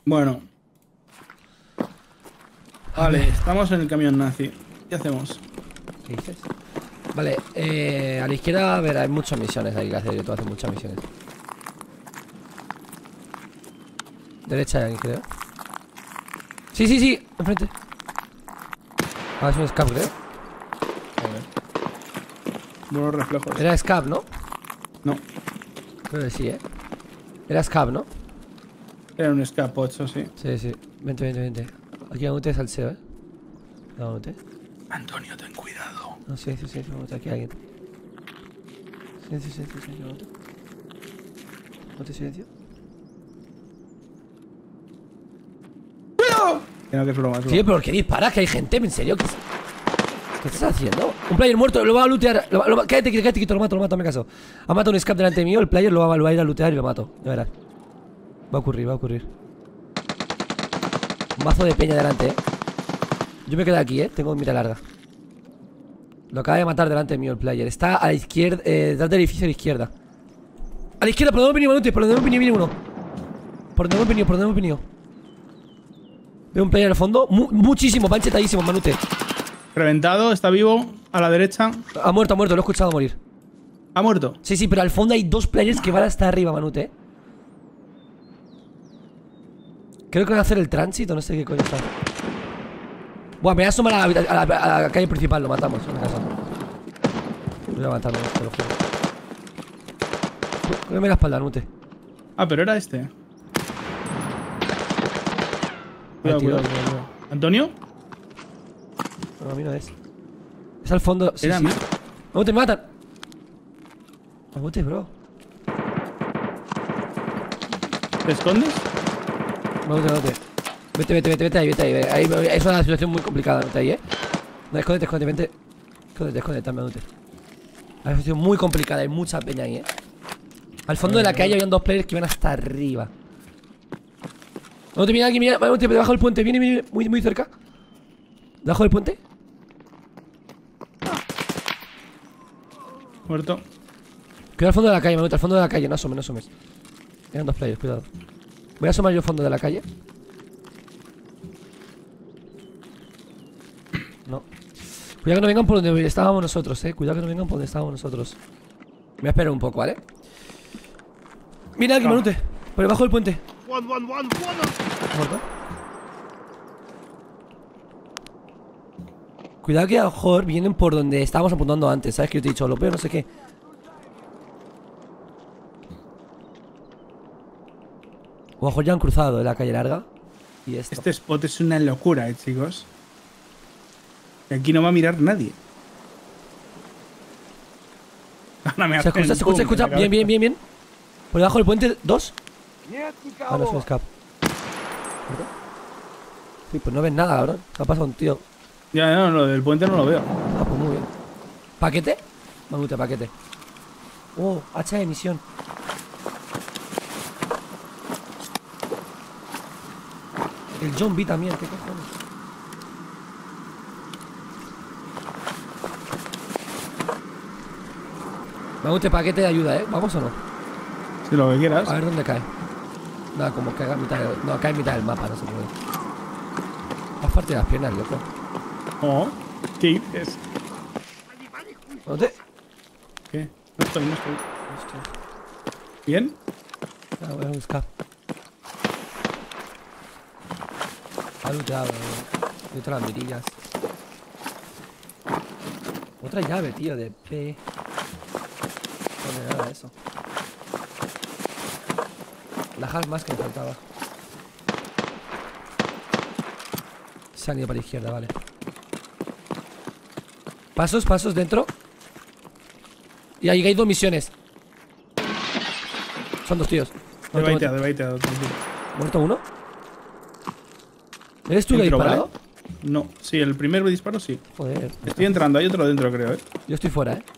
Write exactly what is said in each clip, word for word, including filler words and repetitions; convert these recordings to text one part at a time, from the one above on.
Bueno. Vale, estamos en el camión nazi. ¿Qué hacemos? ¿Qué dices? Vale, eh, a la izquierda, a ver, hay muchas misiones ahí que hacer. Yo tengo que hacer muchas misiones. Derecha hay alguien, creo. Sí, sí, sí, enfrente. Ah, es un scab, creo. Buenos reflejos. Era scab, ¿no? No, Creo que sí, eh. Era scab, ¿no? era un escapocho, sí. Sí, sí. Vente, vente, vente. Aquí vamos a salseo, eh. Vamos a Antonio, ten cuidado. No, sí, sí, sí, vamos a aquí hay alguien. Silencio, silencio, silencio, vamos a Vamos silencio. ¡Cuidado! Que no, que es broma, es broma. Tío, pero ¿por qué disparas? Que hay gente, ¿en serio? ¿Qué, ¿Qué estás haciendo? Un player muerto, lo va a lootear. Lo, va- lo, va- cállate, cállate, quito, lo mato, lo mato, me caso. Ha matado un scab delante mío, el player lo va, lo va a ir a lootear y lo mato. Ya verás. Va a ocurrir, va a ocurrir. Un mazo de peña delante, eh. Yo me quedo aquí, eh. Tengo mira larga. Lo acaba de matar delante mío el player. Está a la izquierda, eh, detrás del edificio a la izquierda. A la izquierda, por donde hemos venido, Manute, por donde hemos venido, viene uno. Por donde hemos venido, por donde hemos venido. Veo un player al fondo, Mu muchísimo, panchetadísimo, Manute. Reventado, está vivo. A la derecha. Ha muerto, ha muerto, lo he escuchado morir. ¿Ha muerto? Sí, sí, pero al fondo hay dos players que van hasta arriba, Manute, eh. Creo que van a hacer el tránsito, no sé qué coño está. Buah, me voy a asomar a la, a la- a la calle principal, lo matamos en la casa. Voy a matarlo, te lo juro. Cógeme la espalda, Manute. Ah, pero era este. Cuidado, tío, cuidado. tío, tío. ¿Antonio? No, a mí no es. Es al fondo. Sí, Era sí. mí. Manute, me matan. Manute, bro. ¿Te escondes? Manute, Manute. Vete, vete, vete, vete ahí, vete ahí. Vete ahí. Ahí es una situación muy complicada, vete ahí, eh. No, escóndete, escóndete, vente. Escóndete, escóndete, Manute. Es una situación muy complicada, hay mucha peña ahí, eh. Al fondo de la calle habían dos players que iban hasta arriba. Manute, mira aquí, mira. Manute, debajo del puente. Viene, viene, muy, muy cerca. Debajo del puente. Muerto. Cuidado al fondo de la calle, Manute, al fondo de la calle. No asomes, no asomes. Eran dos players, cuidado. Voy a asomar yo al fondo de la calle. No. Cuidado que no vengan por donde estábamos nosotros, eh. Cuidado que no vengan por donde estábamos nosotros. Me voy a esperar un poco, ¿vale? Mira aquí, No. Manute. Por debajo del puente. One, one, one, one. ¿Muerto? Cuidado que a lo mejor vienen por donde estábamos apuntando antes. ¿Sabes que yo te he dicho? Lo veo, no sé qué. O a lo mejor ya han cruzado de la calle larga. Y esto. Este spot es una locura, eh, chicos. Y aquí no va a mirar nadie. Ahora me Se hacen escucha, se escucha, se pum en escucha. la Bien, bien, cabeza. bien, bien. Por debajo del puente, dos. Нет Ah, no, es un никого. escape. ¿Muerto? Sí, pues no ves nada, cabrón. ¿Qué ha pasado un tío? Ya, no, lo del puente no lo veo. Ah, pues muy bien. ¿Paquete? Manute, paquete. Oh, hacha de misión. El John B también, ¿qué cojones? Manute, paquete de ayuda, ¿eh? ¿Vamos o no? Si lo que quieras. A ver dónde cae. Nada, como que haga mitad del... No, cae en mitad del mapa, no se puede. Has partido las piernas, loco. Oh, ¿qué dices? Manute. ¿Qué? No estoy, no estoy. Hostia. ¿Bien? Ah, voy a buscar. Ha luteado, y otras mirillas. Otra llave, tío, de P. No me nada de eso. La half más que me faltaba. Se han ido para la izquierda, vale. Pasos, pasos dentro. Y ahí hay dos misiones. Son dos tíos. De Muerto, baiteado, muerto. de baiteado. tranquilo. ¿Muerto uno? ¿Eres tú que ha Dentro, disparado? ¿vale? No, sí, el primer disparo sí. Joder. Estoy entrando, hay otro dentro, creo, eh. Yo estoy fuera, eh.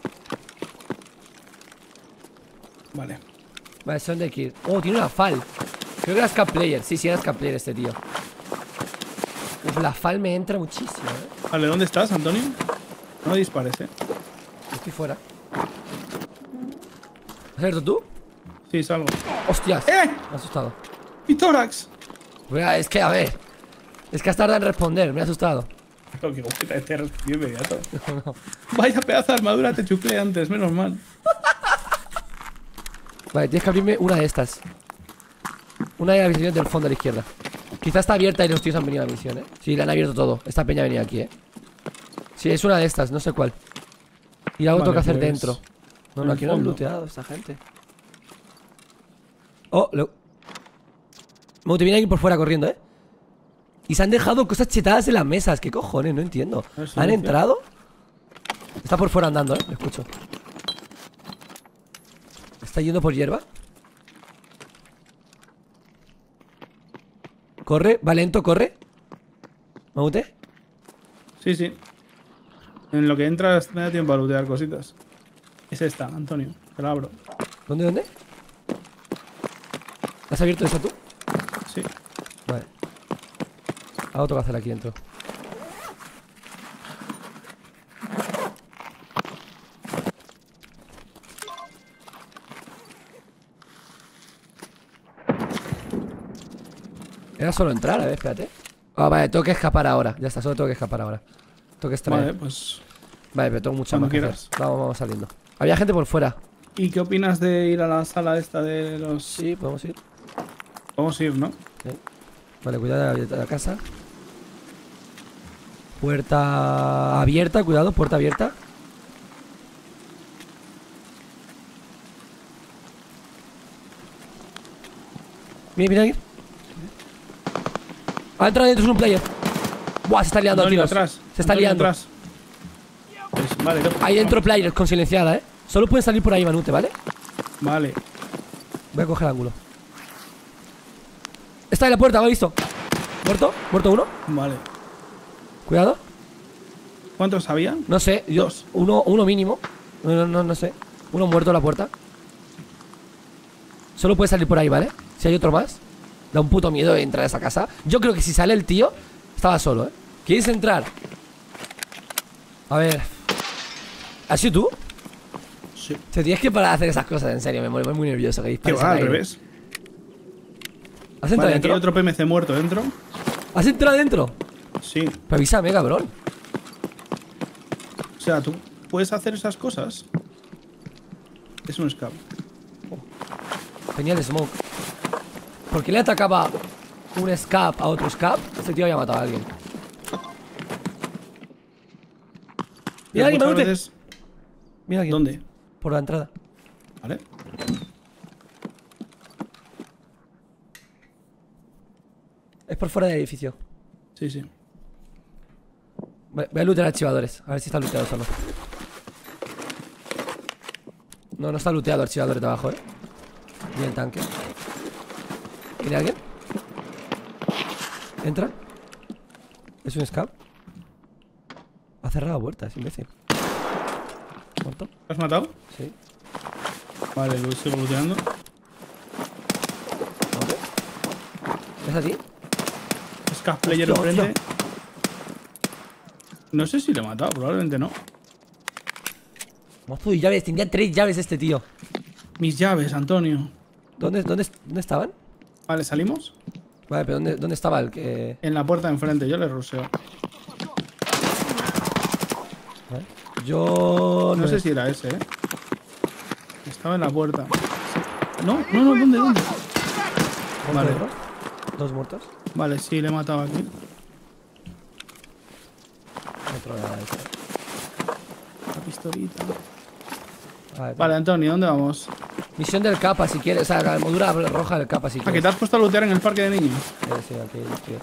Vale. Vale, son de aquí. Oh, tiene una fal. Creo que era Scap Player. Sí, sí, era Scap Player este tío. Uf, la fal me entra muchísimo, eh. Vale, ¿dónde estás, Antonio? No dispares, eh. Yo estoy fuera. ¿Has abierto tú? Sí, salgo. ¡Hostias! ¡Eh! Me ha asustado. ¡Mi tórax! Mira, es que, a ver. Es que has tardado en responder, me he asustado. Lo que gusta este respondió inmediato. Vaya pedazo de armadura, te chuclé antes, menos mal. Vale, tienes que abrirme una de estas. Una de las misiones del fondo a la izquierda. Quizá está abierta y los tíos han venido a la misión, eh. Sí, le han abierto todo. Esta peña ha venido aquí, eh. Sí, es una de estas, no sé cuál. Y algo Vale, tengo que hacer pues, dentro. No, en no, el aquí no han fondo. looteado esta gente. Oh, lo... Mo, te viene alguien por fuera corriendo, eh. Y se han dejado cosas chetadas en las mesas. ¿Qué cojones? No entiendo. A ver si ¿Han luce. entrado? Está por fuera andando, eh. Lo escucho. ¿Está yendo por hierba? Corre, va lento, corre. ¿Maute? Sí, sí. En lo que entras me da tiempo a lootear cositas. Es esta, Antonio. Te la abro. ¿Dónde, dónde? ¿Has abierto esa tú? Sí. Vale. Algo tengo que hacer aquí dentro. Era solo entrar, a ver, espérate. Ah, vale, tengo que escapar ahora. Ya está, solo tengo que escapar ahora. Tengo que extraer. Vale, pues. Vale, pero tengo mucho Cuando más que quieras. hacer. Vamos, vamos saliendo. Había gente por fuera. ¿Y qué opinas de ir a la sala esta de los. Sí, podemos ir. Vamos a ir, ¿no? Sí. Vale, cuidado de la, de la casa. Puerta abierta, cuidado, puerta abierta. Mira, mira aquí. Ha entrado dentro, es un player. Buah, se está liando a Antonio, tiros. atrás. Se está Antonio, liando. atrás. Pues, vale, no. Ahí dentro players con silenciada, eh. Solo pueden salir por ahí, Manute, ¿vale? Vale. Voy a coger ángulo. Está en la puerta, ¿lo he visto? ¿Muerto? ¿Muerto uno? Vale. Cuidado. ¿Cuántos había? No sé, yo. Dos. Uno, uno mínimo. No, no, no, no sé. Uno muerto en la puerta. Solo puede salir por ahí, ¿vale? Si hay otro más. Da un puto miedo entrar a esa casa. Yo creo que si sale el tío, estaba solo, ¿eh? ¿Quieres entrar? A ver. ¿Has sido tú? Sí. Te tienes que parar de hacer esas cosas, en serio. Me voy muy nervioso. Que Que dispares va al al aire. revés. ¿Has entrado Vale, aquí dentro? hay otro P M C muerto dentro. ¿Has entrado dentro? Sí. Pero avísame, cabrón. O sea, tú puedes hacer esas cosas. Es un scam. Tenía el smoke. ¿Por qué le atacaba un scap a otro scap? Ese tío había matado a alguien. Mira aquí, Muchas Manute. veces- Mira aquí. ¿Dónde? Por la entrada. Vale. Es por fuera del edificio. Sí, sí. Voy voy a lootear archivadores. A ver si está looteado solo. No, no está looteado archivadores de abajo, eh. Ni el tanque. ¿Viene alguien? ¿Entra? ¿Es un scap? Ha cerrado la puerta, es imbécil. ¿Muerto? ¿Lo has matado? Sí. Vale, lo sigo looteando. ¿Muerto? ¿Es a ti? Scaf player Hostia, enfrente. No sé si le he matado, probablemente no. Mozo y llaves, tenía tres llaves este tío. Mis llaves, Antonio. ¿Dónde, dónde, dónde estaban? Vale, ¿salimos? Vale, pero ¿dónde, dónde estaba el que...? En la puerta de enfrente, yo le ruseo. Vale. Yo... No sé si era ese, eh. Estaba en la puerta. No, no, no, ¿dónde, dónde? Vale. Vale. Dos muertos. Vale, sí, le he matado aquí. Otro era ese. La pistolita. Vale, Vale, Antonio, ¿dónde vamos? Misión del capa si quieres. O sea, la armadura roja del capa si ¿A que quieres. te has puesto a lootear en el parque de niños? Sí, sí, aquí estoy.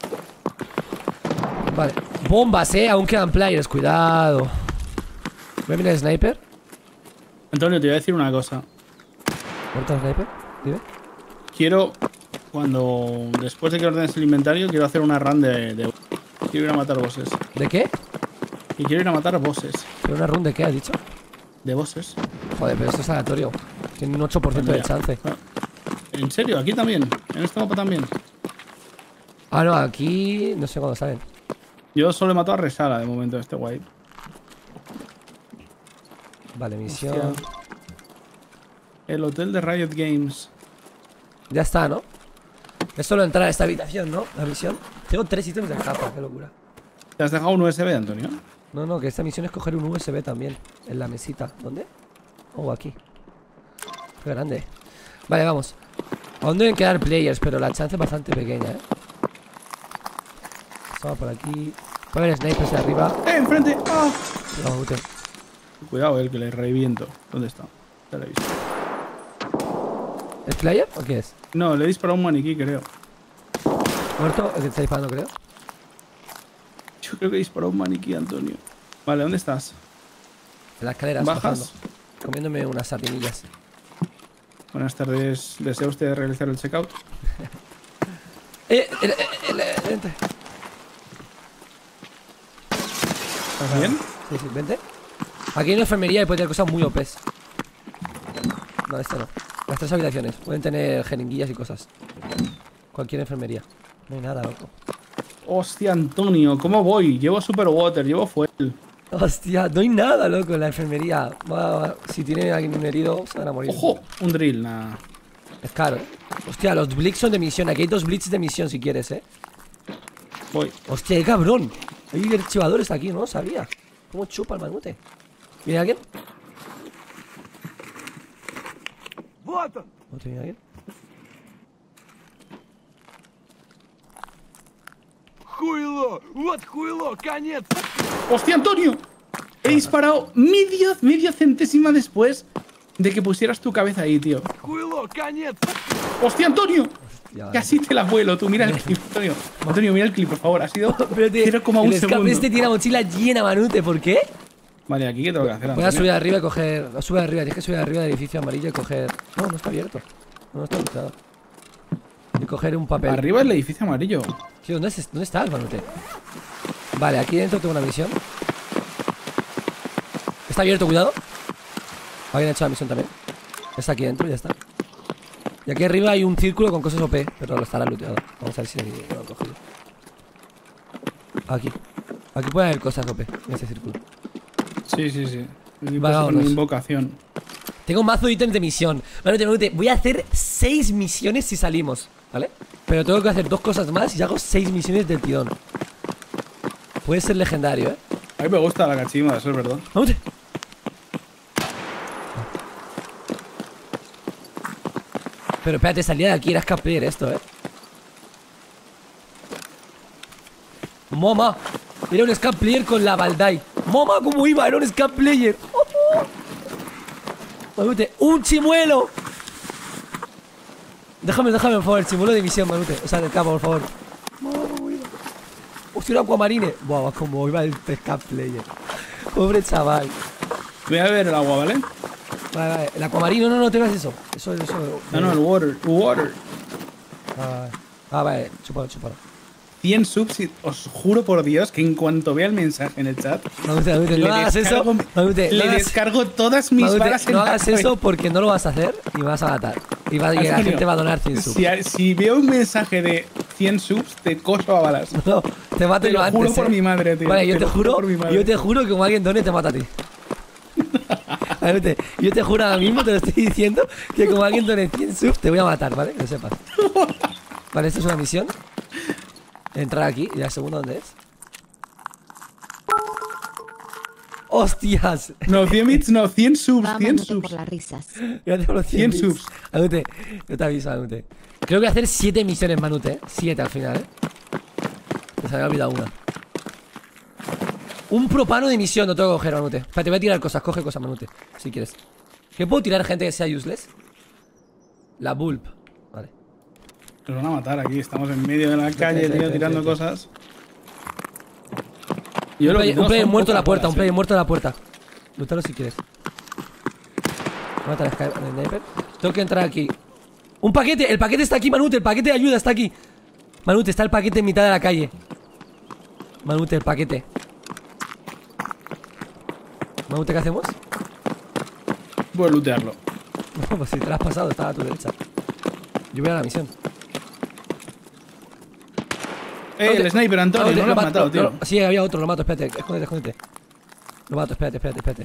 Vale. Bombas, eh. Aún quedan players. Cuidado. ¿Me viene el sniper? Antonio, te voy a decir una cosa. ¿Muerto el sniper? Dime. Quiero, cuando después de que ordenes el inventario, quiero hacer una run de, de... Quiero ir a matar bosses. ¿De qué? Y quiero ir a matar bosses. ¿Pero una run de qué has dicho? De bosses. Joder, pero esto es aleatorio. Tiene un ocho por ciento de Cuando ya- chance. Ah, ¿En serio? ¿Aquí también? ¿En este mapa también? Ah, no, aquí... No sé cuándo salen. Yo solo he matado a Resala de momento, este guay. Vale, misión... Hostia. El hotel de Riot Games. Ya está, ¿no? Es solo entrar a esta habitación, ¿no? La misión. Tengo tres ítems de capa, qué locura. ¿Te has dejado un U S B, Antonio? No, no, que esta misión es coger un U S B también. En la mesita. ¿Dónde? Oh, aquí. Qué grande. Vale, vamos. Aún deben quedar players, pero la chance es bastante pequeña, ¿eh? Estaba por aquí. Puede haber snipers de arriba. ¡Eh, enfrente! ¡Ah! No, Ute. Cuidado, el que le reviento. ¿Dónde está? Ya lo he visto. ¿Es player o qué es? No, le he disparado a un maniquí, creo. ¿Muerto? El que está disparando, creo. Yo creo que he disparado a un maniquí, Antonio. Vale, ¿dónde estás? En las escaleras, ¿Bajas? bajando. Comiéndome unas sardinillas. Buenas tardes. ¿Desea usted realizar el checkout? Eh, el, el, el, el, vente. ¿Estás bien? Sí, sí, vente. Aquí hay una enfermería y puede tener cosas muy O Pes. No, este no. Las tres habitaciones. Pueden tener jeringuillas y cosas. Cualquier enfermería. No hay nada, loco. Hostia, Antonio, ¿cómo voy? Llevo super water, llevo fuel. Hostia, no hay nada, loco, en la enfermería. Va, va. Si tiene alguien un herido, se van a morir. ¡Ojo! Un drill, nada. Es caro, ¿eh? Hostia, los blitz son de misión. Aquí hay dos blitz de misión si quieres, ¿eh? Voy. Hostia, qué cabrón. Hay archivadores aquí, no lo sabía. ¿Cómo chupa el manute? ¿Viene alguien? Вот он! ¿No te viene alguien? Хуйло! Вот хуйло! Конец! ¡Hostia, Antonio! He disparado medio, medio centésima después de que pusieras tu cabeza ahí, tío. Хуйло! Конец! ¡Hostia, Antonio! Hostia, Casi te la vuelo, tú. Mira el clip, Antonio. Antonio, mira el clip, por favor. Ha sido cero coma uno el escape segundo. este tiene la mochila llena, manute. ¿Por qué? Vale, aquí qué tengo que hacer, Voy a Antonio. subir arriba y coger... Sube arriba, tienes que subir arriba del edificio amarillo y coger... No, no está abierto. No, no está abierto. Y coger un papel. Arriba el edificio amarillo. Tío, ¿dónde, es, ¿dónde está el manute? Vale, aquí dentro tengo una misión. Está abierto, cuidado. Alguien ha hecho la misión también. Está aquí dentro y ya está. Y aquí arriba hay un círculo con cosas O P, pero lo estará looteado. Vamos a ver si lo han cogido. Aquí. Aquí puede haber cosas O P en ese círculo. Sí, sí, sí. Vale, Y pues con vámonos. invocación. Tengo un mazo de ítems de misión. Manute, manute, voy a hacer seis misiones si salimos, ¿vale? Pero tengo que hacer dos cosas más y hago seis misiones del tirón. Puede ser legendario, ¿eh? A mí me gusta la cachima, eso es verdad. Manute. Pero espérate, salía de aquí, era escape player esto, ¿eh? ¡Mama! Era un escape player con la Baldai. ¡Mama, cómo iba! Era un escape player. ¡Oh, oh! Manute, ¡un chimuelo! Déjame, déjame, por favor, el chimuelo de misión, Manute. O sea, del campo, por favor. ¡Mama, cómo iba! ¡Hostia, un aquamarine! ¡Buah, cómo iba el escape player! Pobre chaval. Voy a beber el agua, ¿vale? Vale, vale. El aquamarine, no, no, no tengas eso. Eso, eso. No, no, el water. Water. Ah, vale. Ah, vale, chúpalo, chúpalo. cien subs y os juro por Dios que en cuanto vea el mensaje en el chat, Manute, Manute, le no hagas eso. descargo, Manute, le no hagas- descargo todas mis Manute, balas en no la hagas cabeza. eso porque no lo vas a hacer y me vas a matar. Y, va, y la Antonio, gente va a donar cien subs. Si, a- si veo un mensaje de cien subs, te coso a balas. No, te mato Te yo lo antes. juro por ¿eh? mi madre, tío. Vale, yo Te te, lo juro juro, por mi madre. yo te juro que como alguien done te mata a ti. Manute, yo te juro ahora mismo, te lo estoy diciendo, que como alguien done cien subs te voy a matar, ¿vale? Que lo sepas. Vale, esta es una misión. Entrar aquí. ¿Y la segunda dónde es? ¡Hostias! No, cien bits, no, cien subs, Va, cien Manute, subs. por las risas. Gracias por los cien, cien bits. subs. Manute, yo te aviso, Manute. Creo que voy a hacer siete misiones, Manute, ¿eh? siete al final, ¿eh? Se me había olvidado una. Un propano de misión, no tengo que coger, Manute. Espérate, voy a tirar cosas, coge cosas, Manute. Si quieres. ¿Qué puedo tirar gente que sea useless? La bulb. Vale. Nos van a matar aquí, estamos en medio de la calle, espera, tío, espera, tirando espera. cosas. Yo Un lo que player, tengo un player son muerto en la pocas puerta, un balas, player eh. muerto en la puerta. Lútalo si quieres. Mata al sniper. Tengo que entrar aquí. ¡Un paquete! El paquete está aquí, Manute. El paquete de ayuda está aquí. Manute, está el paquete en mitad de la calle. Manute, el paquete. Manute, ¿qué hacemos? Voy a lootearlo. No, pues si te lo has pasado, estaba a tu derecha. Yo voy a la misión. Eh, el sniper, Antonio, Manute, no lo has mato, matado, lo- tío. lo- sí, había otro, lo mato, espérate. Escóndete, escóndete. Lo mato, espérate, espérate, espérate.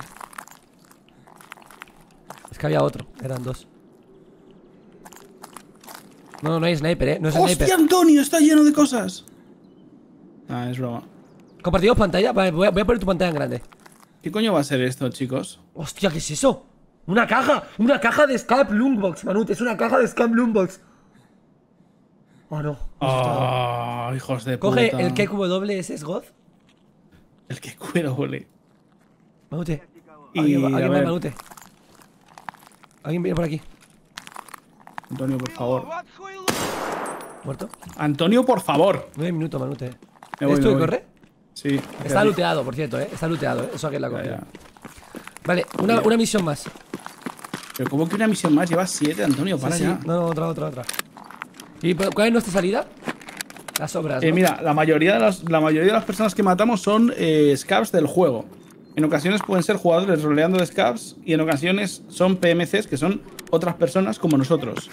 Es que había otro, eran dos. No, no hay sniper, eh. No es ¡Hostia, sniper. Antonio! Está lleno de cosas. Ah, es broma. Compartimos pantalla. Vale, voy a, voy a poner tu pantalla en grande. ¿Qué coño va a ser esto, chicos? Hostia, ¿qué es eso? Una caja. Una caja de Scap Lootbox, Manute. Es una caja de Scap Lootbox. Oh, no. Oh, hijos de Coge puta. el K Q W S S God. El que cuero, ole. Manute. Y, Alguien, va- a alguien va, ver, Manute. Alguien viene por aquí. Antonio, por favor. Вот хуйло! ¿Muerto? Antonio, por favor. Nueve minutos, Manute. Me voy, ¿Esto me que voy. corre? Sí. Está looteado, por cierto, eh. Está looteado, eh. Eso aquí es la Ya, copia. ya. Vale, una, una misión más. Pero ¿cómo que una misión más? Llevas siete, Antonio, Sí, para sí. ya. No, no, otra, otra, otra. ¿Y por- cuál es nuestra salida? Las obras, Eh, ¿no? mira, la mayoría, de las, la mayoría de las personas que matamos son eh, scavs del juego. En ocasiones pueden ser jugadores roleando de scavs y en ocasiones son P M Cs, que son otras personas como nosotros.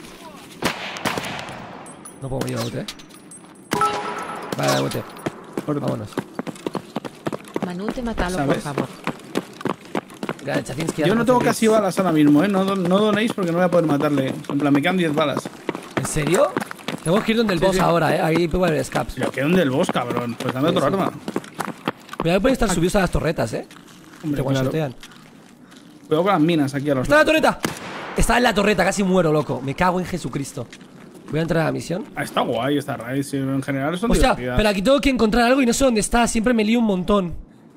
No puedo morir, Manute, eh. Vale, Manute. Muerto. Vámonos. Manute, mátalo, ¿Sabes? por favor. Vale, Chacinski, Yo ya no te tengo conoces. casi balas ahora mismo, ¿eh? No, don- no donéis porque no voy a poder matarle. En plan, me quedan diez balas. ¿En serio? Tengo que ir donde el Sí, boss sí. ahora, eh. Ahí puedo ver Scaps. Pero que donde el boss, cabrón. Pues dame Sí, otro sí. arma. Cuidado, pueden estar subidos a las torretas, eh. Hombre, Te claro. one-shotean. Cuidado con las minas aquí a los ¡Está en la torreta! Está en la torreta, casi muero, loco. Me cago en Jesucristo. Voy a entrar a la misión. Ah, está guay esta raid. Sí, en general son Hostia, divertidas. pero aquí tengo que encontrar algo y no sé dónde está. Siempre me lío un montón.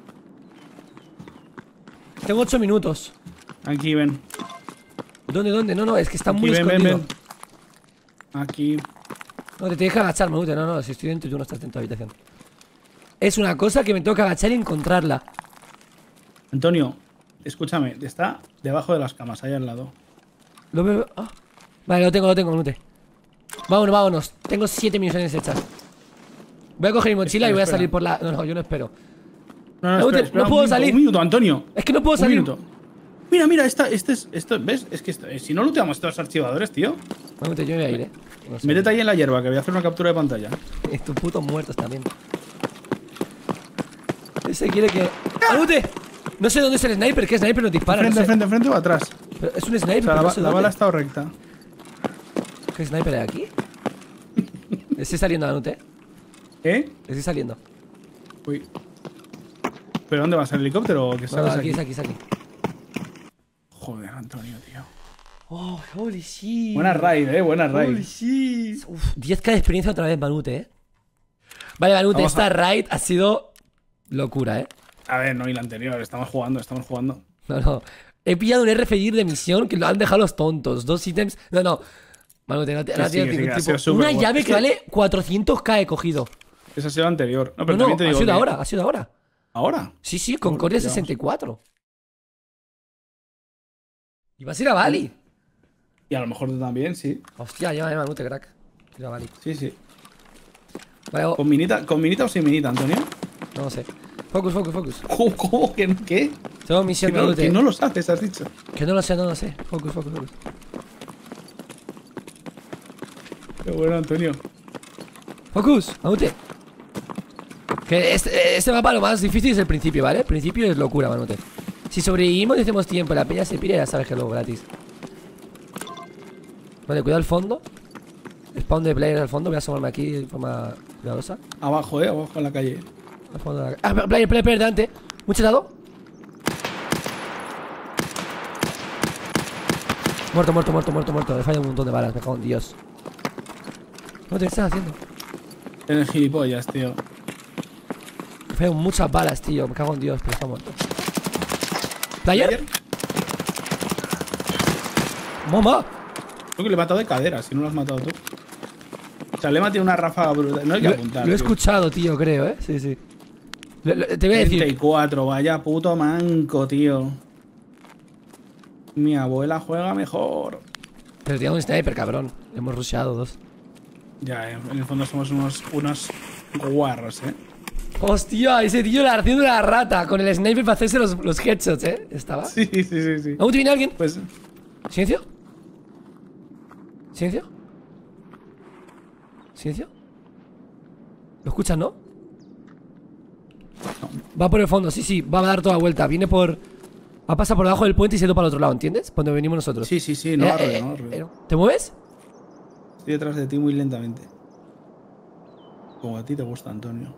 Tengo ocho minutos. Aquí, ven. ¿Dónde, dónde? No, no, es que está Aquí, muy ven, ven, escondido. ven. Aquí. No, te tienes que agachar, Manute. No, no, si estoy dentro y tú no estás dentro de la habitación. Es una cosa que me tengo que agachar y encontrarla. Antonio, escúchame. Está debajo de las camas, ahí al lado. Lo veo. Ah. Vale, lo tengo, lo tengo, Manute. Vámonos, vámonos. Tengo siete misiones hechas. Voy a coger mi mochila Espera, y voy a espera. salir por la. No, no, yo no espero. No, no, No, espera, te- espera no un puedo minuto, salir. Un minuto, Antonio. Es que no puedo Un salir. minuto. Mira, mira, esta, este es, esto, ¿ves? Es que esto- eh, si no looteamos estos archivadores, tío. Manute, yo me voy a ir, eh. No sé. Métete ahí en la hierba, que voy a hacer una captura de pantalla. Estos putos muertos también. Ese quiere que. ¡Manute! No sé dónde es el sniper. ¿Qué sniper nos dispara? Frente, no sé. frente, frente o atrás. Pero es un sniper, O sea, pero la, no ba- sé la dónde. bala ha estado recta. ¿Qué sniper hay aquí? Estoy saliendo, Manute. ¿Eh? Estoy saliendo. Uy. ¿Pero dónde vas? ¿El helicóptero o qué No, sabes aquí, aquí? es aquí, es aquí. Joder, Antonio, tío. Oh, holy shit. Buena raid, eh, buena Holy raid. shit. Uf, diez K de experiencia otra vez, Manute, eh. Vale, Manute, Vamos esta a- raid ha sido locura, eh. A ver, no, y la anterior, estamos jugando, estamos jugando. No, no. He pillado un R F I de misión que lo han dejado los tontos. Dos ítems. No, no. Manute, no, te, Que no sí, tiene que sí, ningún que ha tipo. sido súper Una guay. llave Es que que- vale cuatrocientos K he cogido. Esa ha sido la anterior. No, pero No, no, también te ha digo sido que- ahora, ha sido ahora. ¿Ahora? Sí, sí, Concordia Digamos. sesenta y cuatro. Y vas a ir a Bali. Y a lo mejor tú también, sí. Hostia, llévame, Manute, crack. Ir a Bali. Sí, sí. Vale, o- ¿Con minita, ¿Con minita o sin minita, Antonio? no lo sé. Focus, focus, focus. ¿Cómo, cómo que no? ¿Qué? Tengo Que misión, no, Manute. que no los haces, has dicho. Que no lo sé, no lo sé. Focus, focus, focus. Qué bueno, Antonio. Focus, Manute. Que este, este mapa lo más difícil es el principio, ¿vale? El principio es locura, Manute. Si sobrevivimos y hacemos tiempo, la peña se pira, ya sabes que es luego gratis. Vale, cuidado al fondo. Spawn de player al fondo, voy a asomarme aquí de forma cuidadosa. Abajo, eh, abajo en la calle. Al fondo de la... Ah, player, player, player, delante. Mucho dado. Muerto, muerto, muerto, muerto, muerto. Le falla un montón de balas, me cago en Dios. No te estás haciendo. En el gilipollas, tío. Me fallan muchas balas, tío. Me cago en Dios, pero está muerto. ¿Player? ¡Mamá! Creo que le he matado de cadera, si no lo has matado tú. O sea, le he matado una ráfaga brutal. No hay que Lo, apuntar. lo he tío. escuchado, tío, creo, ¿eh? Sí, sí. Lo- lo- te voy a treinta y decir. cuatro, vaya puto manco, tío. Mi abuela juega mejor. Pero tenía un sniper, cabrón. Hemos rusheado dos. Ya, en el fondo somos unos, unos guarros, eh. Hostia, ese tío la haciendo la rata con el sniper para hacerse los, los headshots, ¿eh? Estaba. Sí, sí, sí, sí. ¿Aún te viene alguien? Pues, ¿Silencio? ¿Silencio? ¿Silencio? ¿Lo escuchas, no? Va por el fondo, sí, sí, va a dar toda la vuelta. Viene por... Va a pasar por debajo del puente y se ha ido para el otro lado, ¿entiendes? Cuando venimos nosotros. sí, sí, sí, no Eh, arre, eh, no arre. eh, ¿Te mueves? Estoy Estoy detrás de ti muy lentamente. Como a ti te gusta, Antonio.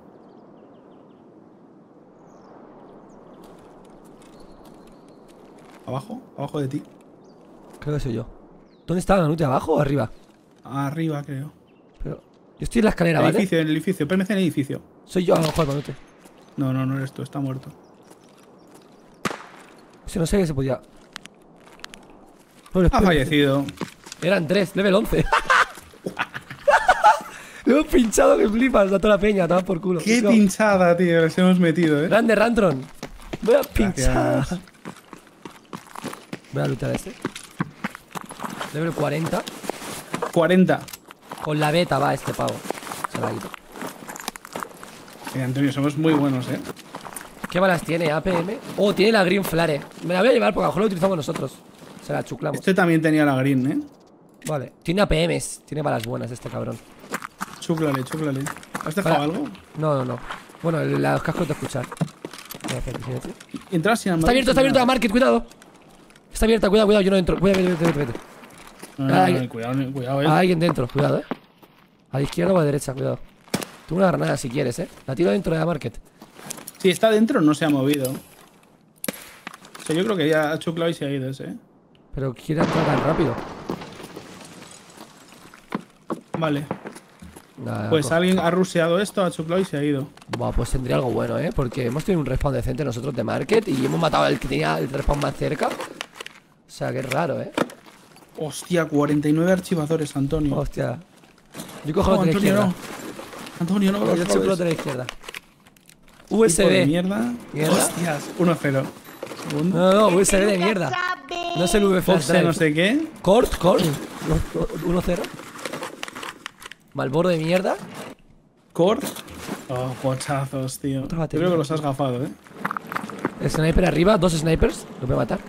¿Abajo? ¿Abajo de ti? Creo que soy yo. ¿Dónde está Manute? ¿Abajo o arriba? Arriba, creo. Pero yo estoy en la escalera, En el ¿vale? edificio, en el edificio. P M C en el edificio. Soy yo abajo, Manute. No, no, no eres tú. Está muerto. Si no sé que se podía. Pobre, Ha espera. fallecido. Eran tres, level once. Lo hemos pinchado que flipas a toda la peña, a por culo. Qué No. pinchada, tío. Les hemos metido, eh. Grande Rantron. Voy a pinchar. Gracias. Voy a luchar a este. Level cuarenta. cuarenta. Con la beta va este pavo. Se la quito. Eh, Antonio, somos muy buenos, eh. ¿Qué balas tiene? ¿A P M? Oh, tiene la Green Flare. Me la voy a llevar porque a lo mejor la utilizamos nosotros. Se la chuclamos. Este también tenía la green, eh. Vale. Tiene A P Ms. Tiene balas buenas este cabrón. Chúclale, chúclale. ¿Has dejado Para- algo? No, no, no. Bueno, el- los cascos de escuchar. Voy a hacer que silencio. Entras sin Está abierto, está abierto la market, cuidado. Está abierta, cuidado, cuidado, yo no entro. Cuidado, vete, vete, vete. No, no, no, Ay. cuidado, cuidado, eh. Hay alguien dentro, cuidado, eh. A la izquierda o a la derecha, cuidado. Tengo una granada si quieres, eh. La tiro dentro de la market. Si está dentro, no se ha movido. O sea, yo creo que ya ha chuclado y se ha ido ese, eh. Pero quiere entrar tan rápido. Vale. Nada, Pues cojo. alguien ha ruseado esto, ha chuclado y se ha ido. Buah, pues tendría algo bueno, eh. Porque hemos tenido un respawn decente nosotros de market y hemos matado al que tenía el respawn más cerca. O sea, que es raro, eh. Hostia, cuarenta y nueve archivadores, Antonio. Hostia. Yo cojo No, lo de la Antonio, izquierda. no. Antonio, no me lo Yo chupo lo robes. de la izquierda. Tipo de U S B. mierda. Mierda. Hostias, uno cero. Segundo. No, no, U S B de mierda. No es el V Flash Foxe, no Drive. sé qué. Cort, Cort. uno cero. Malboro de mierda. Cord. Oh, pochazos, tío. Otra Yo batería. creo que los has gafado, eh. El sniper arriba, dos snipers. Lo voy a matar.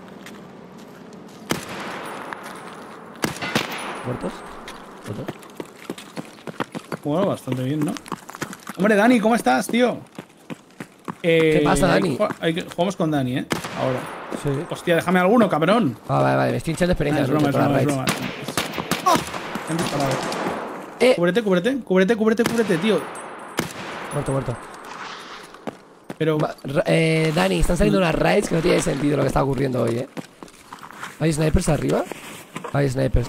Muertos. Otro. Bueno, bastante bien, ¿no? Hombre, Dani, ¿cómo estás, tío? Eh, ¿Qué pasa, hay Dani? que ju- hay que- jugamos con Dani, ¿eh? Ahora. Sí. Hostia, déjame alguno, cabrón. Ah, vale, vale. Me estoy hinchando Ah, experiencia. es ¿no? broma, es Todas broma, es las broma. raids. ¡Ah! Me han disparado. Eh. Cúbrete, cúbrete, cúbrete, cúbrete, cúbrete, tío. Muerto, muerto. Pero. Va- ra- eh, Dani, están saliendo unas raids que no tiene sentido lo que está ocurriendo hoy, eh. ¿Hay snipers arriba? Hay snipers.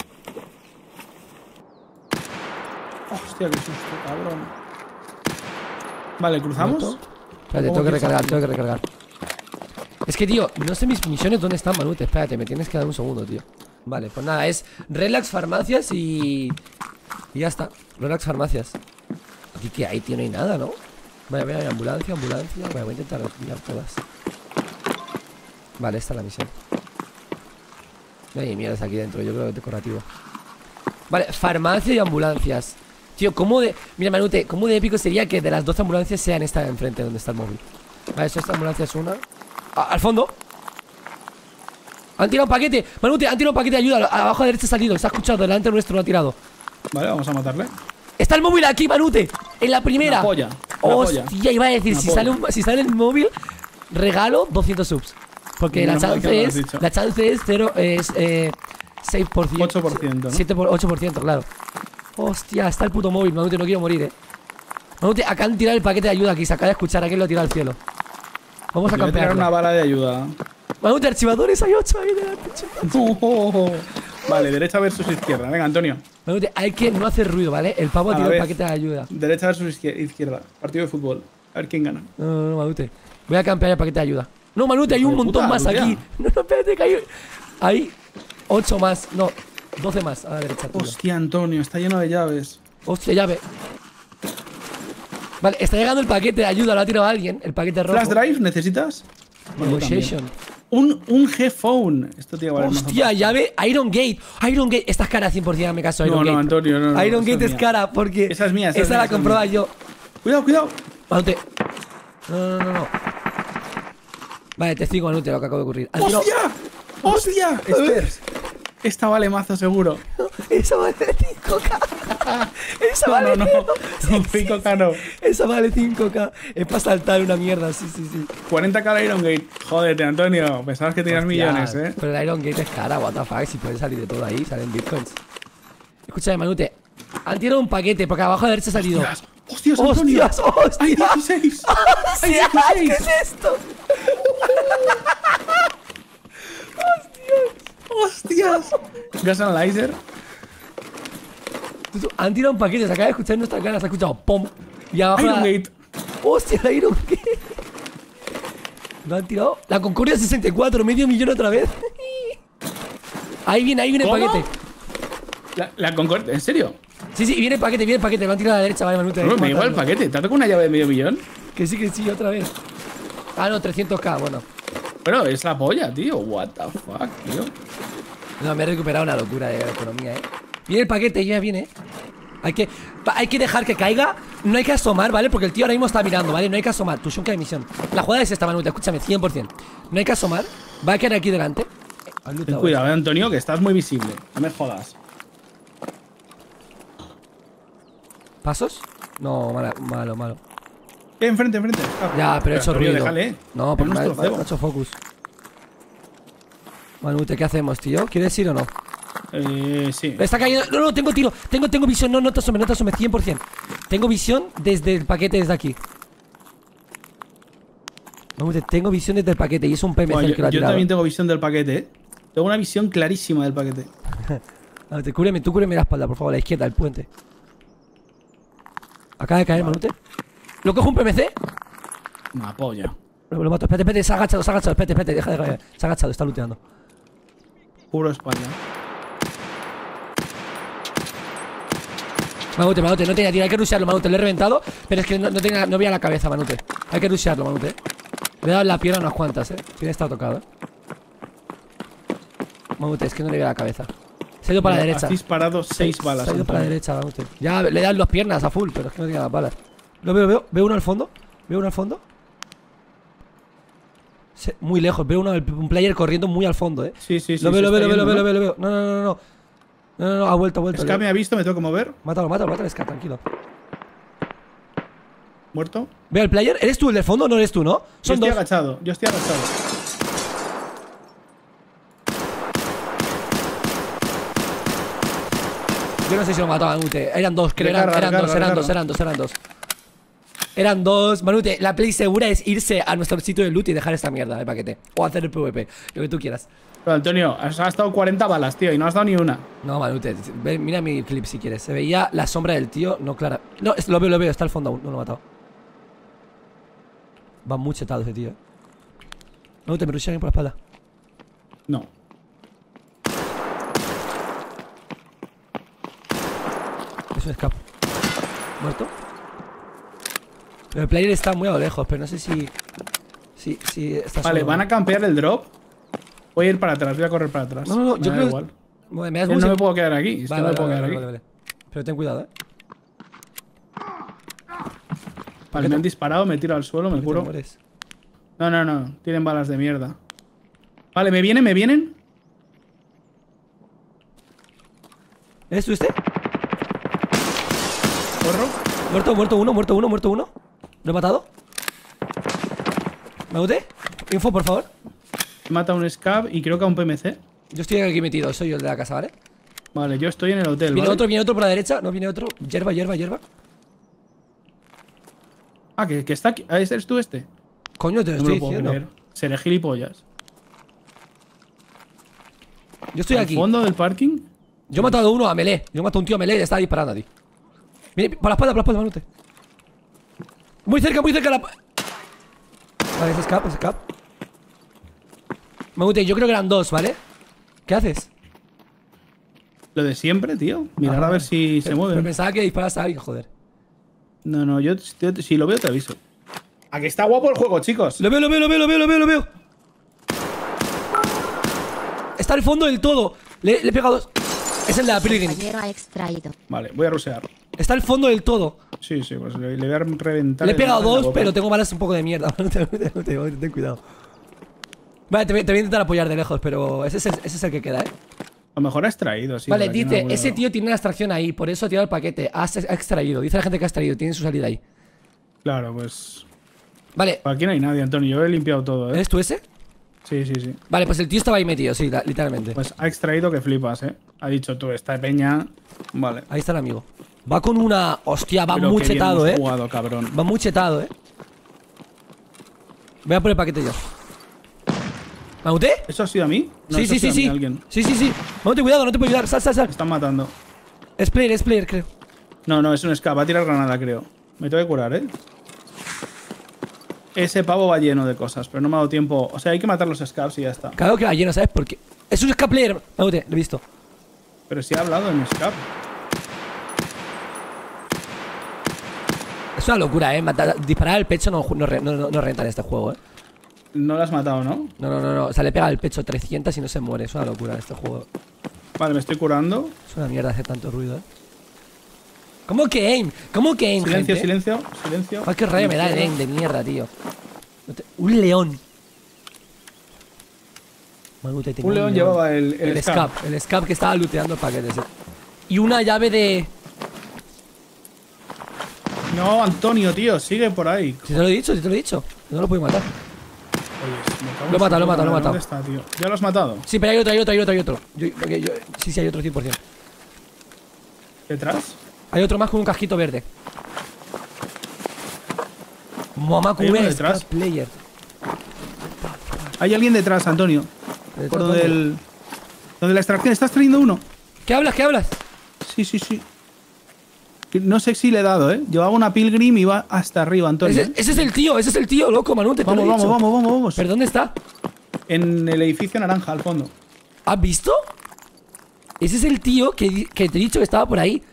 Hostia, qué susto, cabrón. Vale, ¿cruzamos? ¿Muerto? Espérate, ¿Cómo tengo que quieres recargar, hacerlo? tengo que recargar. Es que, tío, no sé mis misiones dónde están, Manute. Espérate, me tienes que dar un segundo, tío. Vale, pues nada, es Relax Farmacias y... Y ya está, Relax Farmacias. Aquí que hay, tío, no hay nada, ¿no? Vale, voy a ver, ambulancia, ambulancia. Vale, voy a intentar pillar todas. Vale, esta es la misión. No hay mierdas aquí dentro, yo creo que es decorativo. Vale, farmacia y ambulancias. Tío, ¿cómo de...? Mira, Manute, ¿cómo de épico sería que de las doce ambulancias sean esta de enfrente donde está el móvil? Vale, eso, esta ambulancia es una. Ah, al fondo. Han tirado un paquete. Manute, han tirado un paquete de ayuda. Abajo a la derecha ha salido. Se ha escuchado. Delante nuestro lo ha tirado. Vale, vamos a matarle. Está el móvil aquí, Manute. En la primera. Una polla, una polla. Hostia, iba a decir, Una si polla. sale, un- si sale el móvil, regalo doscientos subs. Porque la Menos mal que chance lo has es. dicho. La chance es cero. Es eh, seis por ciento. ocho por ciento, ¿no? siete por, ocho por ciento, claro. Hostia, está el puto móvil, Manute, no quiero morir, eh. Manute, acá han tirado el paquete de ayuda aquí. Se acaba de escuchar, aquí lo ha tirado al cielo. Vamos a Le voy a tirar campear. una bala de ayuda. Manute, archivadores, hay ocho ahí delante, chaval. Vale, derecha versus izquierda. Venga, Antonio. Manute, hay que no hacer ruido, ¿vale? El pavo ha A tirado el ver. paquete de ayuda. Derecha versus izquier- izquierda. Partido de fútbol. A ver quién gana. No, no, no, Manute. Voy a campear el paquete de ayuda. No, Manute, hay Hijo un de montón puta, más Lucia. aquí. No, no, espérate, que hay. Hay ocho más. No, doce más a la derecha, tío. Hostia, Antonio, está lleno de llaves. Hostia, llave. Vale, está llegando el paquete de ayuda. Lo ha tirado alguien. El paquete rojo. ¿Flash drive necesitas? Bueno, yo también. Negotiation. Un, un G-Phone. Esto tiene que valer más. Hostia, llave. Iron Gate. Iron Gate. Esta es cara cien por ciento, me caso. Iron No, no, Gate. Antonio, no, no, Iron esa Gate es es mía. cara porque. Esa es mía, esa es Esa mía, la esa es compraba mía. yo. Cuidado, cuidado. Manute. No, no, no, no. Vale, te explico, Manute, lo que acaba de ocurrir. Han tirado- ¡Hostia! ¡Hostia! Espers. Esta vale mazo seguro. Esa vale cinco K. Esa No, vale no, no. Sí, sí, cinco K no. Esa vale cinco K. Es para saltar una mierda, sí, sí, sí. cuarenta K la Iron Gate. Jódete, Antonio. Pensabas que tenías Hostia, millones, ¿eh? Pero el Iron Gate es cara, what the fuck. Si puedes salir de todo ahí, salen bitcoins. escúchame, Manute. Han tirado un paquete porque abajo a la derecha ha salido. ¡Hostias! ¡Hostias, Antonio! ¡Hostias! ¡Hostias! ¡Hay dieciséis! ¡Hay ¡Hostias! ¿Qué dieciséis! es esto? ¡Hostias! Gas Analyzer. Tú, tú, Han tirado un paquete, se acaba de escuchar en nuestra cara, se ha escuchado ¡pum! Y abajo. Iron la- Gate. ¡Hostia, la Iron Gate! ¿Lo han tirado? La Concordia sesenta y cuatro, medio millón otra vez. Ahí viene, ahí viene el ¿Cómo? paquete. La, la Concorde, ¿en serio? Sí, sí, viene el paquete, viene el paquete. Lo han tirado a la derecha, vale, Manute. No, me igual el paquete. ¿Te ha tocado una llave de medio millón? Que sí, que sí, otra vez. Ah, no, trescientos k, bueno. Bueno, es la polla, tío. What the fuck, tío. No, me he recuperado una locura de economía, eh. Viene el paquete, ya viene. Hay que, va, hay que dejar que caiga. No hay que asomar, ¿vale? Porque el tío ahora mismo está mirando, ¿vale? No hay que asomar. Tu shunka de misión. La jugada es esta, Manute, escúchame, cien por cien. No hay que asomar. Va a quedar aquí delante. Has Ten cuidado, eh, Antonio, que estás muy visible. No me jodas. ¿Pasos? No, mala- malo, malo. Eh, enfrente, enfrente. Ah, Ya, pero he hecho Antonio, ruido. déjale. No, porque Es me ha, nuestro me ha cebo. hecho focus. Manute, ¿qué hacemos, tío? ¿Quieres ir o no? Eh, sí. Está cayendo. No, no, tengo tiro. Tengo, tengo visión. No, no te asomes, no te asomes. cien por cien. Tengo visión desde el paquete, desde aquí. Manute, tengo visión desde el paquete y es un P M C Bueno, el yo que lo ha yo tirado. también tengo visión del paquete, eh. Tengo una visión clarísima del paquete. Manute, cúbreme, tú cúbreme la espalda, por favor, a la izquierda, el puente. Acaba de caer, Manute. ¿Lo cojo un P M C? Una polla. Lo, lo mato. Espérate, espérate, se ha agachado, se ha agachado. Espérate, espérate, deja de caer. Se ha agachado, está looteando. Cubro espalda. Manute, Manute, no tenía tiro, hay que rushearlo, Manute, le he reventado. Pero es que no, no, tenía, no veía la cabeza, Manute. Hay que rushearlo, Manute. Le he dado en la pierna unas cuantas, eh. Tiene estado tocado, eh. Manute, es que no le veo la cabeza. Se ha ido para la derecha. Has disparado seis balas. Se ha ido para la Antonio. derecha, Manute. Ya le dan las piernas a full, pero es que no tiene las balas. Lo veo, veo, veo uno al fondo. Veo uno al fondo. Se- muy lejos, veo uno, un player corriendo muy al fondo, eh. Sí, sí, sí. Lo veo, se lo veo, está lo veo, lo yendo, veo, lo ¿no? veo, lo veo. No, no, no, no. No, no, no, ha vuelto, ha vuelto. Ska me ha visto, me tengo que mover. Mátalo, mátalo, mátalo, Ska, tranquilo. Muerto. Veo al player. ¿Eres tú el del fondo o no eres tú, no? Yo Son estoy dos. agachado. Yo estoy agachado. Yo no sé si lo mataba Manute. Eran dos, creo. Eran, Recarga, eran recarga, dos, eran dos, recarga. eran dos, eran dos. Eran dos. Manute, la play segura es irse a nuestro sitio de loot y dejar esta mierda de paquete. O hacer el PvP, lo que tú quieras. Pero Antonio, has gastado cuarenta balas, tío, y no has dado ni una. No, Manute, ve, mira mi clip si quieres. Se veía la sombra del tío, no clara. No, es- lo veo, lo veo, está al fondo aún, no lo he matado. Va muy chetado ese tío, eh. Manute, me rushean por la espalda. No. Es un escape. ¿Muerto? Pero el player está muy a lo lejos, pero no sé si. Si, si está Vale, solo. van a campear el drop. Voy a ir para atrás, voy a correr para atrás. No, no, no, Me yo da creo. igual. Bueno, me das Eh, mucho- No me puedo quedar aquí. Es Vale, que no me vale, puedo vale, quedar vale, aquí. vale. Pero ten cuidado, eh. Vale, me han disparado, me tiro al suelo, me Que te curo. mueres. No, no, no. Tienen balas de mierda. Vale, ¿me vienen? ¿Me vienen? ¿Eres tú este? Corro. Muerto, muerto uno, muerto uno, muerto uno. ¿Lo he matado? ¿Me maté? Info, por favor. He matado a un scab y creo que a un P M C. Yo estoy aquí metido, soy yo el de la casa, ¿vale? Vale, yo estoy en el hotel, Viene ¿vale? otro, viene otro por la derecha. No, viene otro. Hierba, hierba, hierba. Ah, que, que está aquí. Ah, ¿eres tú este? Coño, te lo No me estoy lo puedo diciendo. creer. Seré gilipollas. Yo estoy ¿Al aquí. fondo del parking? Yo he matado a uno a melee. Yo he matado a un tío a melee y le estaba disparando a ti. Viene, por la espalda, por la espalda, Manute. Muy cerca, muy cerca la. Vale, es escape, es escape. Manute, yo creo que eran dos, ¿vale? ¿Qué haces? Lo de siempre, tío. Mirar Ah, a ver si se Pero mueven. pensaba que disparas a alguien, joder. No, no, yo te- si lo veo te aviso. ¿A que está guapo el juego, chicos? Lo veo, lo veo, lo veo, lo veo, lo veo, lo veo. Está al fondo del todo. Le, le he pegado dos. Es el de la Pilgrim. Compañero ha extraído. Vale, voy a rusear. Está al fondo del todo. Sí, sí, pues le, le voy a reventar. Le he el- pegado la dos, boca. pero tengo balas un poco de mierda. Ten cuidado. Vale, te voy, te voy a intentar apoyar de lejos, pero ese es el, ese es el que queda, ¿eh? A lo mejor ha extraído, sí. Vale, por aquí en dice, algún ese lado. tío tiene una extracción ahí, por eso ha tirado el paquete. Ha, ha extraído. Dice la gente que ha extraído, tiene su salida ahí. Claro, pues. Vale, Por aquí no hay nadie, Antonio. Yo he limpiado todo, ¿eh? ¿eres tú ese? Sí, sí, sí. Vale, pues el tío estaba ahí metido, sí, la- literalmente. Pues ha extraído que flipas, ¿eh? Ha dicho tú, esta peña... Vale. Ahí está el amigo. Va con una... Hostia, va Pero muy qué bien chetado, hemos eh. jugado, cabrón. Va muy chetado, eh. Voy a por el paquete yo. ¿Mamute? ¿Eso ha sido a mí? No, Sí, eso ha sí, sí, sido a mí, sí. alguien. Sí, sí, sí. Mamute, cuidado, no te puedo ayudar. Sal, sal, sal. Me están matando. Es player, es player, creo. No, no, es un escape. Va a tirar granada, creo. Me tengo que curar, ¿eh? Ese pavo va lleno de cosas, pero no me ha dado tiempo. O sea, hay que matar los scabs y ya está. Claro que va lleno, ¿sabes por qué? Es un escape player. Mamute, lo he visto. Pero si ha hablado en scab. Es una locura, eh. Matar- disparar al pecho no, no, re- no, no, no renta en este juego, eh. No lo has matado, ¿no? No, no, no, no. O sea, le pega al pecho trescientos y no se muere. Es una locura este juego. Vale, me estoy curando. Es una mierda hacer tanto ruido, eh. ¿Cómo que aim? ¿Cómo que aim, Silencio, gente? silencio, silencio. Ay, qué rabia me da el aim de mierda, tío. No te- Un león. Manute, tenía Un león llevaba el, el, el scab. scab. El scab que estaba looteando paquetes. eh. Y una llave de... No, Antonio, tío, sigue por ahí. Si te lo he dicho, si te lo he dicho. No lo puedo matar. Oye, me cago en Lo he su matado, lo he puta matado, lo he madre. matado. ¿Dónde está, tío? ¿Ya lo has matado? Sí, pero hay otro, hay otro, hay otro, hay otro. Yo- porque yo- sí, sí, hay otro cien por cien. ¿Detrás? Hay otro más con un casquito verde. Mamá, Hay como uno es detrás. player. Hay alguien detrás, Antonio. ¿Detrás Por dónde? donde el... Donde la extracción. ¿Estás trayendo uno? ¿Qué hablas? ¿Qué hablas? Sí, sí, sí. No sé si le he dado, ¿eh? Llevaba una pilgrim y va hasta arriba, Antonio. Ese, ese es el tío, ese es el tío, loco, Manute. Te Vamos, lo he vamos, dicho. vamos, vamos, vamos. ¿Pero dónde está? En el edificio naranja, al fondo. ¿Has visto? Ese es el tío que, di- que te he dicho que estaba por ahí.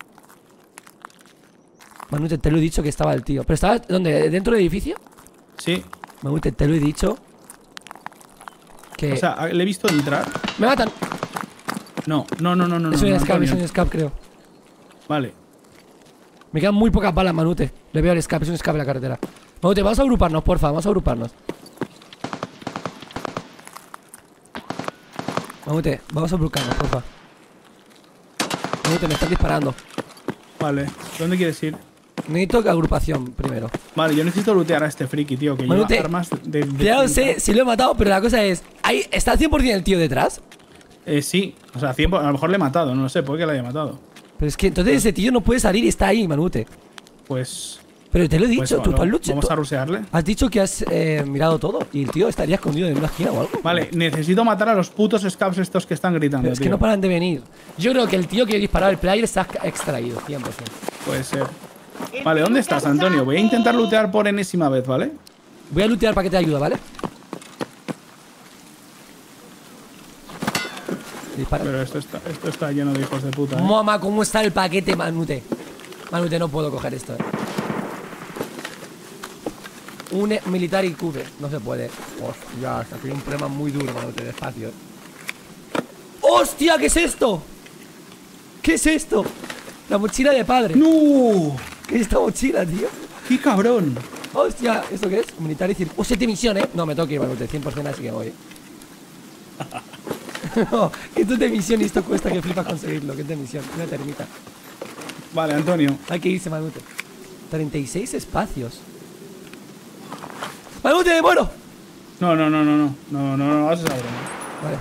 Manute, te lo he dicho que estaba el tío. ¿Pero estaba dónde? ¿Dentro del edificio? Sí. Manute, te lo he dicho. Que... O sea, le he visto entrar. ¡Me matan! No, no, no, no, no. es no, un no, escape, es Antonio. un escape, creo. Vale. Me quedan muy pocas balas, Manute. Le veo el escape, es un escape en la carretera. Manute, vamos a agruparnos, porfa, vamos a agruparnos. Manute, vamos a agruparnos, porfa. Manute, me están disparando. Vale. ¿Dónde quieres ir? Necesito agrupación primero. Vale, yo necesito lootear a este friki, tío, que Manute, lleva armas de... de Ya lo tinta. sé, si lo he matado, pero la cosa es... ¿hay, ¿Está al cien por cien el tío detrás? Eh, sí. O sea, cien por- a lo mejor le he matado, no lo sé, puede que le haya matado. Pero es que entonces ese tío no puede salir y está ahí, Manute. Pues... Pero te lo he pues dicho, tú, bueno, tú has luchado. vamos a rusearle. Has dicho que has eh, mirado todo y el tío estaría escondido en una esquina o algo. Vale, necesito matar a los putos scabs estos que están gritando, Pero es que tío. no paran de venir. Yo creo que el tío que disparaba el player está extraído, cien por cien. Puede ser. Vale, ¿dónde estás, Antonio? Voy a intentar lootear por enésima vez, ¿vale? Voy a lootear para que te ayude, ¿vale? Dispara. Pero esto está, esto está lleno de hijos de puta, ¿eh? Mamá, ¿cómo está el paquete, Manute? Manute, no puedo coger esto, eh. Un e- militar y cubre. No se puede. Hostia, aquí hay un problema muy duro, Manute, despacio, eh. ¡Hostia! ¿Qué es esto? ¿Qué es esto? La mochila de padre. ¡No! ¿Qué es esta mochila, tío? ¡Qué cabrón! Hostia, ¿esto qué es? Militar y circo. ¡Oh, siete misiones! No, me tengo que ir, Manute, cien por cien así que voy. No, esto es de misión y esto cuesta que flipas conseguirlo. Que es de misión, una termita. Vale, Antonio. Hay que irse, Manute. treinta y seis espacios. ¡Manute, me muero! No, no, no, no, no. No, no, no hagas esa broma. Vale.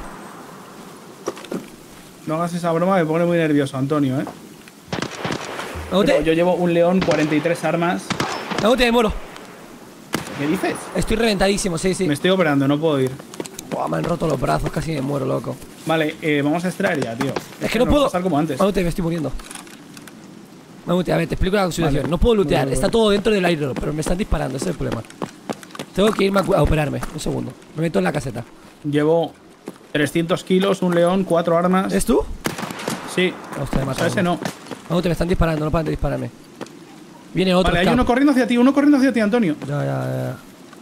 No hagas esa broma, me pone muy nervioso, Antonio, ¿eh? Pero ¿Manute? yo llevo un león, cuarenta y tres armas. ¡Manute, me muero! ¿Qué dices? Estoy reventadísimo, sí, sí. Me estoy operando, no puedo ir. Buah, me han roto los brazos, casi me muero, loco. Vale, eh, vamos a extraer ya, tío. Es que no Nos va a puedo. pasar como antes. Manute, me estoy muriendo. Manute, a ver, te explico la situación. Vale. No puedo lootear, Vale, vale. está todo dentro del aire, pero me están disparando, ese es el problema. Tengo que irme a, cu- a operarme. Un segundo. Me meto en la caseta. Llevo trescientos kilos, un león, cuatro armas. ¿Es tú? Sí. Hostia, me he O matado. sea, ese no. Manute, me están disparando, no paran de dispararme. Viene otro. Vale, hay escape. uno corriendo hacia ti, uno corriendo hacia ti, Antonio. Ya, ya, ya.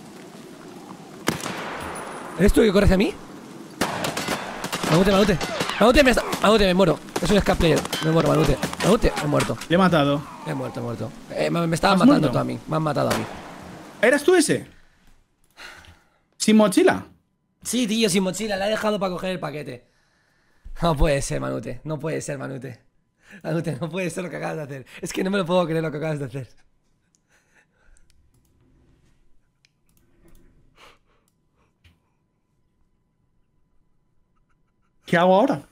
¿Eres tú el que corre hacia mí? Manute, Manute. Manute, me está... Manute, me muero. Es un escape player. Me muero, Manute. Manute, he muerto. Le he matado. He muerto, he muerto. Eh, me, me estaban ¿Has matando muerto? tú a mí. Me han matado a mí. ¿Eras tú ese? ¿Sin mochila? Sí, tío, sin mochila. La he dejado para coger el paquete. No puede ser, Manute. No puede ser, Manute. Manute, no puede ser lo que acabas de hacer. Es que no me lo puedo creer lo que acabas de hacer. ¿Qué hago ahora?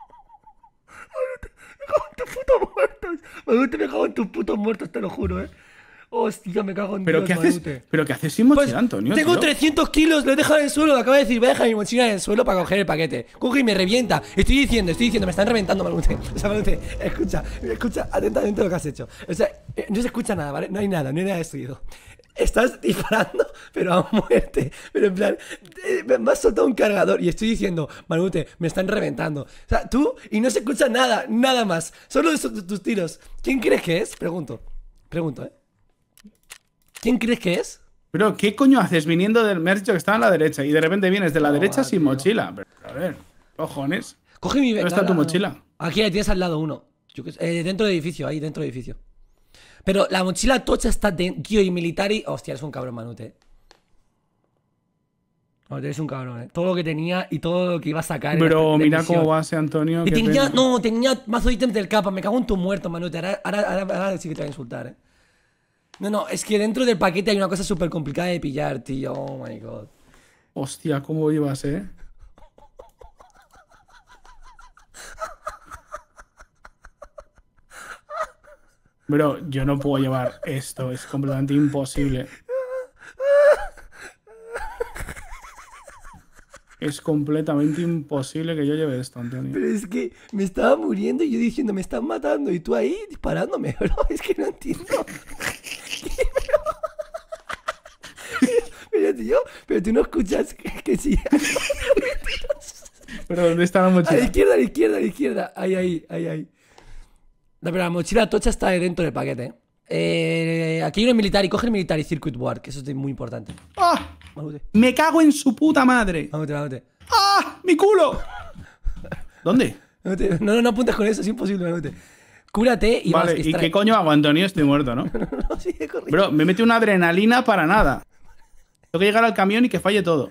¡Tus putos muertos! Manute, me cago en tus putos muertos, te lo juro, eh. Hostia, me cago en ¿Pero Dios, qué haces? Manute. ¿Pero qué haces sin mochila, Pues, Antonio? tengo tío? trescientos kilos, lo he dejado en el suelo, lo acabo de decir, voy a dejar mi mochila en el suelo para coger el paquete. Coge y me revienta. Estoy diciendo, estoy diciendo, me están reventando, Manute. O sea, Manute, escucha, escucha atentamente lo que has hecho. O sea, eh, no se escucha nada, ¿vale? No hay nada, no hay nada destruido. Estás disparando, pero a muerte. Pero en plan, eh, me has soltado un cargador y estoy diciendo, Manute, me están reventando. O sea, tú y no se escucha nada, nada más. Solo esos, tus tiros. ¿Quién crees que es? Pregunto. Pregunto, ¿eh? ¿Quién crees que es? Pero, ¿qué coño haces viniendo del... Me has dicho que estaba a la derecha y de repente vienes de la Oh, derecha sin tío. mochila. Pero, a ver, cojones. Coge mi ¿Dónde está tu bengala. mochila? Aquí la tienes al lado uno. Yo qué sé, eh, dentro del edificio, ahí dentro del edificio. Pero la mochila tocha está dentro. Tío, y military. Hostia, eres un cabrón, Manute. No, eres un cabrón, eh. Todo lo que tenía y todo lo que iba a sacar. Pero en la mira misión. cómo va ese Antonio. Y qué tenía, pena. no, tenía mazo de ítems del capa. Me cago en tu muerto, Manute. Ahora, ahora, ahora, ahora sí que te voy a insultar, eh. No, no, es que dentro del paquete hay una cosa súper complicada de pillar, tío. Oh my god. Hostia, cómo ibas, eh. Bro, yo no puedo llevar esto. Es completamente imposible. Es completamente imposible que yo lleve esto, Antonio. Pero es que me estaba muriendo y yo diciendo, me están matando. Y tú ahí disparándome, bro. Es que no entiendo. Pero, tío, pero tú no escuchas que, que sí. Pero ¿dónde está la A la mochila? izquierda, a la izquierda, a la izquierda. Ahí, ahí, ahí, ahí. No, pero la mochila tocha está dentro del paquete, ¿eh? Eh, aquí hay uno militar y coge el militar y circuit board, que eso es muy importante. ¡Ah! Vamos, ¡Me cago en su puta madre! vamos, vamos. ¡Ah! ¡Mi culo! ¿Dónde? No, no, no apuntes con eso, es imposible, Manute. Cúrate y vas Vale, ¿y extra- qué coño hago, Antonio? Estoy muerto, ¿no? No, sigue corriendo. Bro, me mete una adrenalina para nada. Tengo que llegar al camión y que falle todo.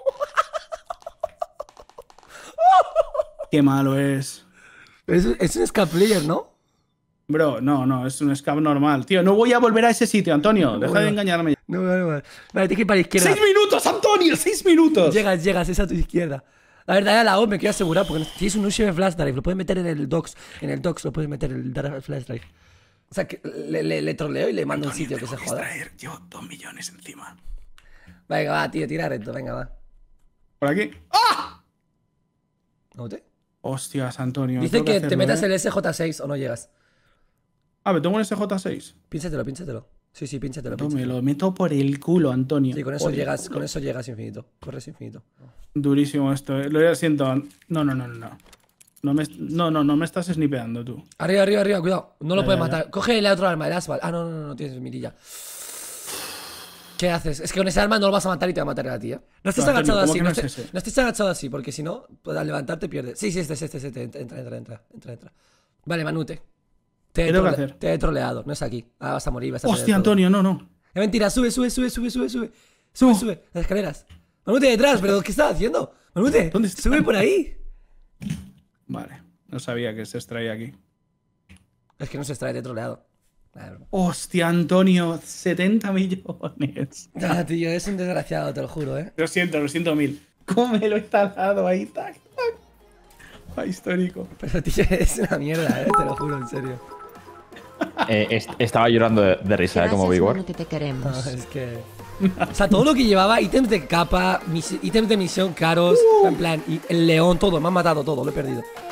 Qué malo es. Es, es un escape player, ¿no? Bro, no, no, es un scam normal. Tío, no voy a volver a ese sitio, Antonio. Deja de engañarme. No, vale, vale. Vale, tienes que ir para la izquierda. ¡Seis minutos, Antonio! ¡Seis minutos! Llegas, llegas, es a tu izquierda. La verdad, ya la O me quiero asegurar, porque si es un U S B flash drive, lo puedes meter en el docs. En el docs lo puedes meter en el data flash drive. O sea, que le, le, le troleo y le mando un sitio que se joda. Extraer, llevo dos millones encima. Venga, va, tío, tira recto, venga, va. ¿Por aquí? ¡Ah! ¿No te? Hostias, Antonio. Dice tengo que te hacerlo, metas ¿eh? el S J seis o no llegas. Ah, ¿me tengo un S J seis? Pínchatelo, pínchatelo. Sí, sí, pínchatelo. No, me pínchatelo. lo meto por el culo, Antonio. Sí, con eso Por el llegas, culo. con eso llegas infinito. Corres infinito. Durísimo esto, eh. Lo siento. No, no, no, no, no. No me, no, no, no me estás snipeando tú. Arriba, arriba, arriba, cuidado. No lo Ya, puedes ya, matar. Coge el otro arma, el asfalt. Ah, no, no, no, no tienes mirilla. ¿Qué haces? Es que con ese arma no lo vas a matar y te va a matar a ti, ¿eh? No estés No, Antonio, agachado ¿cómo así, que no, no es estés, ese? no estés agachado así, porque si no, pues, al levantarte pierdes. Sí, sí, este, este, este, este, entra, entra, entra, entra, entra, entra. Vale, Manute. Te he, ¿Qué tengo que trole- hacer? te he troleado, no es aquí. Ah, vas a morir, vas a perder Hostia, todo. Antonio, no, no. Es mentira, sube, sube, sube, sube, sube, sube. Sube, No. sube, las escaleras. Manute detrás, pero ¿qué estás haciendo? Manute, ¿Dónde está? sube por ahí. Vale, no sabía que se extraía aquí. Es que no se extrae, te he troleado. Nah, bro. Hostia, Antonio, setenta millones. Ah, tío, es un desgraciado, te lo juro, ¿eh? Lo siento, lo siento mil. ¿Cómo me lo he talado ahí? Tac, tac. Ah, histórico. Pero, tío, es una mierda, ¿eh? Te lo juro, en serio. Eh, est- estaba llorando de, de risa, ¿eh? Como Gracias, Big War. Manu, que te queremos. No, es que... O sea, todo lo que llevaba, ítems de capa, mis- ítems de misión caros, en plan, y el león, todo, me han matado todo, lo he perdido.